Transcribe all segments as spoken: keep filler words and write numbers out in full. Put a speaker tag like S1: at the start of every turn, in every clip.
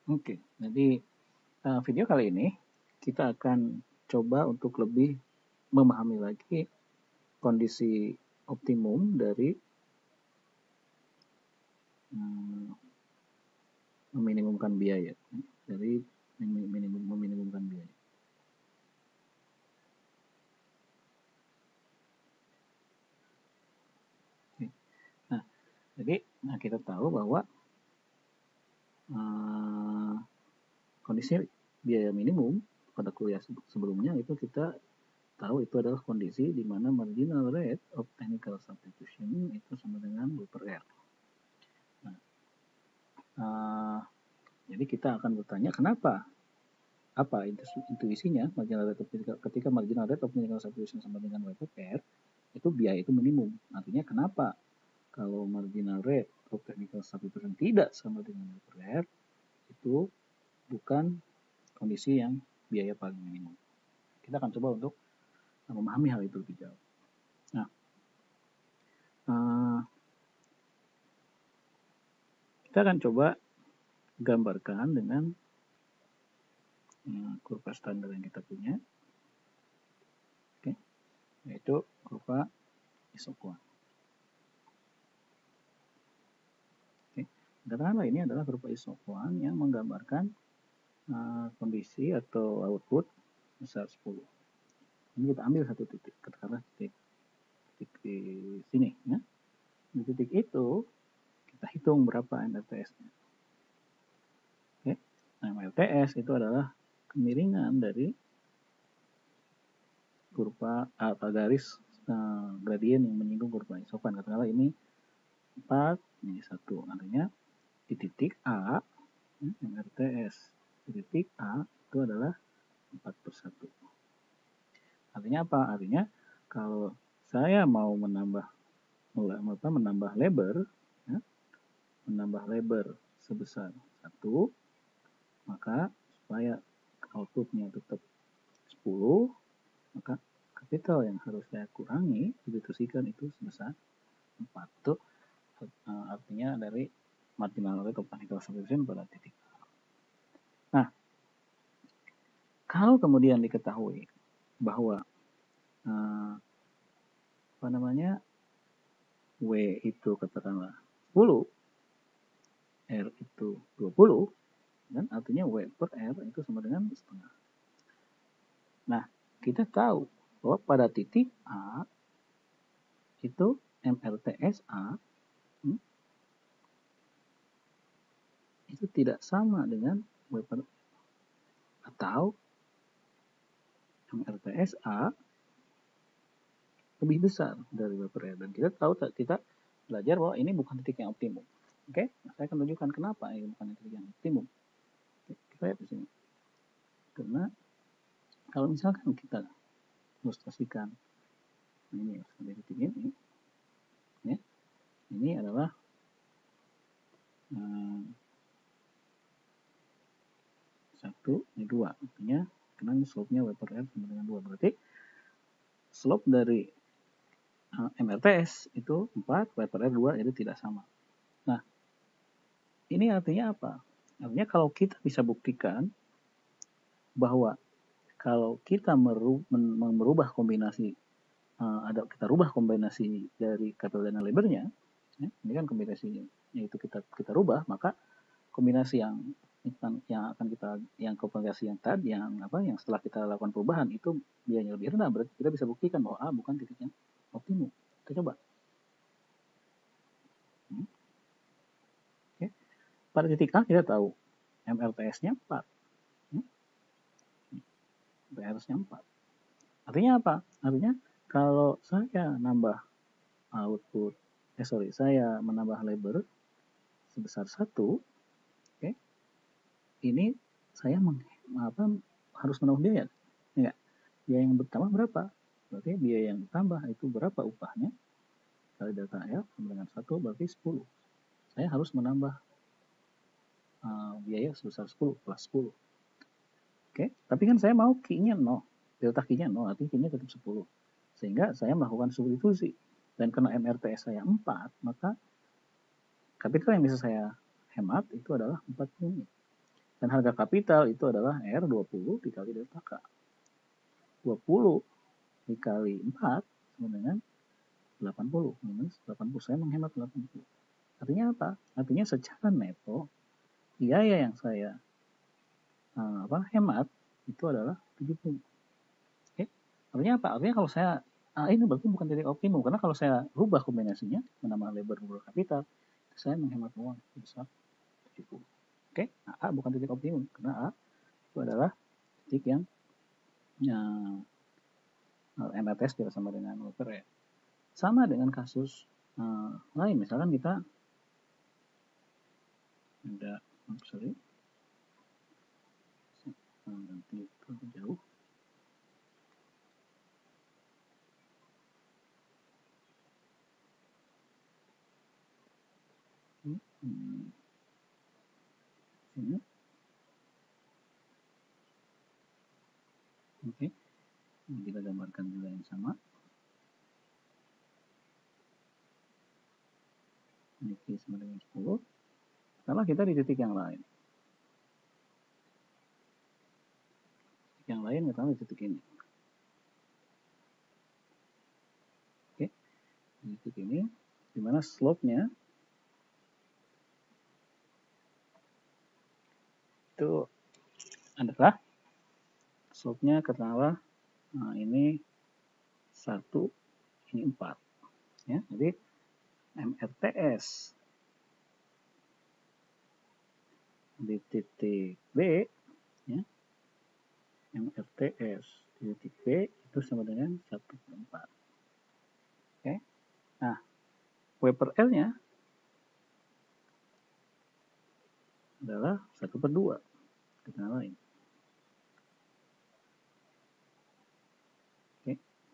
S1: Oke, jadi uh, video kali ini kita akan coba untuk lebih memahami lagi kondisi optimum dari um, meminimumkan biaya, dari minimum, meminimumkan biaya. Oke. Nah, jadi nah kita tahu bahwa uh, kondisi biaya minimum pada kuliah sebelumnya itu kita tahu itu adalah kondisi di mana marginal rate of technical substitution itu sama dengan W per R. Nah, uh, jadi kita akan bertanya kenapa? Apa intuisinya marginal rate of, ketika marginal rate of technical substitution sama dengan W per R itu biaya itu minimum. Artinya kenapa kalau marginal rate of technical substitution tidak sama dengan W per R itu bukan kondisi yang biaya paling minimum. Kita akan coba untuk memahami hal itu lebih jauh. Nah, uh, kita akan coba gambarkan dengan uh, kurva standar yang kita punya, oke, okay, yaitu kurva isoquant. Oke, okay. Katakanlah ini adalah kurva isoquant yang menggambarkan uh, kondisi atau output besar sepuluh. Ini kita ambil satu titik, katakanlah titik, titik di sini, ya. Di titik itu kita hitung berapa M R T S-nya. Oke, okay. Nah, M R T S itu adalah kemiringan dari kurva atau garis uh, gradien yang menyinggung kurva isoquant. Katakanlah ini empat, ini satu. Artinya di titik A, M R T S di titik A itu adalah empat per satu. Artinya apa? Artinya kalau saya mau menambah apa, menambah lebar, ya, menambah lebar sebesar satu, maka supaya outputnya tetap sepuluh, maka kapital yang harus saya kurangi substitusikan itu sebesar empat. Itu artinya dari marginal rate of technical substitution pada titik A. Nah, kalau kemudian diketahui bahwa uh, apa namanya W itu katakanlah sepuluh, R itu dua puluh, dan artinya W per R itu sama dengan setengah. Nah, kita tahu bahwa pada titik A itu M R T S A hmm, itu tidak sama dengan W per R, atau M R T S A lebih besar dari W per R. Dan kita tahu, kita belajar bahwa ini bukan titik yang optimum. Oke, okay? Nah, saya akan tunjukkan kenapa ini bukan titik yang optimum. Okay, kita lihat di sini. Karena kalau misalkan kita ilustrasikan ini sampai titik ini, ya, ini adalah hmm, satu, ini dua. Artinya karena slope-nya W per R sama dengan dua. Berarti slope dari uh, M R T S itu empat, W per R dua, itu tidak sama. Nah, ini artinya apa? Artinya kalau kita bisa buktikan bahwa kalau kita merubah kombinasi, uh, ada kita rubah kombinasi dari capital dan lebarnya, ya, ini kan kombinasinya, yaitu kita kita rubah, maka kombinasi yang yang akan kita yang kombinasi yang tadi yang apa yang setelah kita lakukan perubahan itu biayanya lebih rendah, berarti kita bisa buktikan bahwa A bukan titiknya optimum. Kita coba. Hmm. Oke. Pada titik A kita tahu M R T S-nya empat. Hmm. M R T S-nya empat. Artinya apa? Artinya kalau saya nambah output, eh sorry, saya menambah labor sebesar satu, oke, okay, ini saya meng, apa, harus menambah biaya, enggak? Biaya yang bertambah berapa? Berarti biaya yang bertambah itu berapa upahnya? Kali delta L sama dengan satu berarti sepuluh. Saya harus menambah uh, biaya sebesar sepuluh plus sepuluh. Oke, okay? Tapi kan saya mau Q-nya nol, delta Q-nya nol, artinya Q-nya tetap sepuluh. Sehingga saya melakukan substitusi. Dan karena M R T S saya empat, maka kapital yang bisa saya hemat itu adalah empat unit. Dan harga kapital itu adalah R dua puluh dikali delta K. dua puluh dikali empat sama dengan delapan puluh. Minus delapan puluh. Saya menghemat delapan puluh. Artinya apa? Artinya secara neto, biaya yang saya uh, apa, hemat itu adalah tujuh puluh. Oke? Artinya apa? Artinya kalau saya, uh, ini berarti bukan titik optimum. Karena kalau saya rubah kombinasinya, menambah labor, menambah kapital, saya menghemat uang sebesar tujuh puluh. Oke? Nah, A bukan titik optimum. Karena A itu adalah titik yang uh, M R T S tidak sama dengan W P R. Sama dengan kasus uh, lain. Misalkan kita ada, oh, sorry, nanti terlalu jauh. Hmm. Sini. Oke. Ini kita gambarkan juga yang sama. Ini Q sama dengan sepuluh. Setelah kita di titik yang lain. Yang lain kita di titik ini. Oke. Di titik ini, di mana slope-nya itu adalah slope-nya katakanlah, nah ini satu, ini empat. Ya, jadi M R T S di titik B, ya, M R T S di titik B itu sama dengan satu per empat. Oke. Nah, W per L-nya adalah satu per dua. Kita lain. Oke.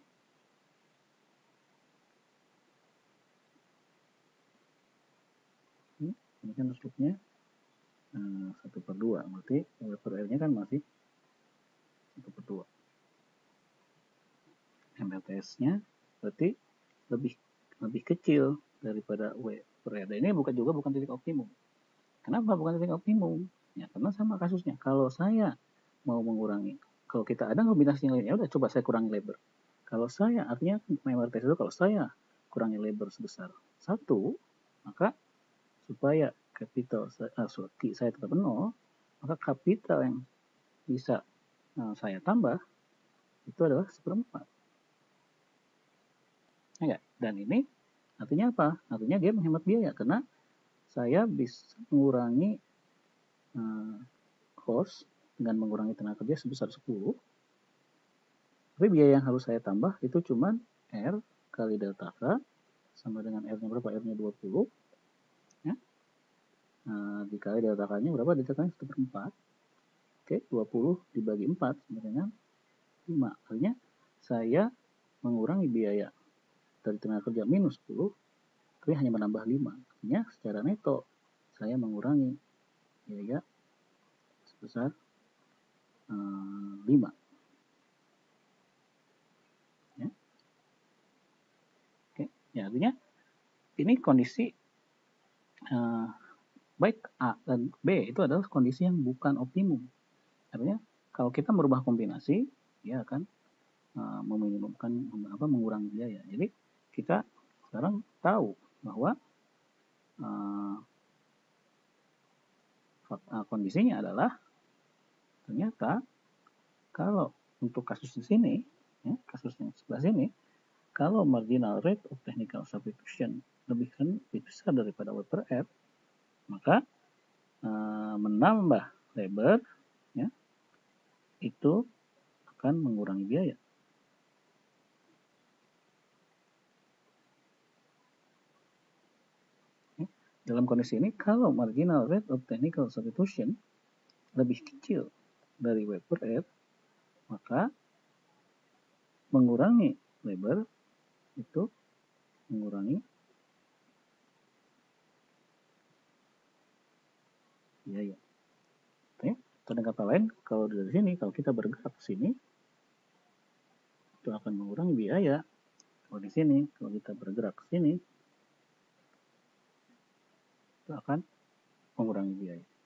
S1: Ini kan slope-nya satu per dua. Berarti W per L-nya kan masih satu per dua. M R T S-nya berarti lebih lebih kecil daripada W per L. Ini bukan juga bukan titik optimum. Kenapa bukan titik optimum? Ya karena sama kasusnya. Kalau saya mau mengurangi, kalau kita ada kombinasi yang lain, ya udah coba saya kurangi labor. Kalau saya, artinya M R T S itu kalau saya kurangi labor sebesar satu, maka supaya kapital saya, uh, saya tetap nol, maka kapital yang bisa uh, saya tambah itu adalah seperempat. Ya, dan ini artinya apa? Artinya dia menghemat biaya karena saya bisa mengurangi uh, cost dengan mengurangi tenaga kerja sebesar sepuluh. Tapi biaya yang harus saya tambah itu cuma R kali delta K sama dengan R-nya berapa? R-nya dua puluh. Ya. Nah, dikali delta K-nya berapa? Delta K-nya satu per empat. Oke, dua puluh dibagi empat sama dengan lima. Artinya saya mengurangi biaya dari tenaga kerja minus sepuluh, tapi hanya menambah lima. Artinya secara neto saya mengurangi biaya sebesar uh, lima. Ya. Oke, ya artinya ini kondisi uh, baik A dan B itu adalah kondisi yang bukan optimum. Artinya kalau kita merubah kombinasi, dia akan uh, meminimumkan apa mengurangi biaya. Jadi kita sekarang tahu bahwa uh, kondisinya adalah ternyata kalau untuk kasus di sini, ya, kasus yang sebelah sini, kalau marginal rate of technical substitution lebih, kan, lebih besar daripada W per R, maka uh, menambah labor, ya, itu akan mengurangi biaya. Ya, dalam kondisi ini, kalau marginal rate of technical substitution lebih kecil dari W per R, maka mengurangi labor itu mengurangi biaya. Oke, atau dengan kata lain, kalau dari sini, kalau kita bergerak ke sini, itu akan mengurangi biaya. Kalau di sini, kalau kita bergerak ke sini, itu akan mengurangi biaya.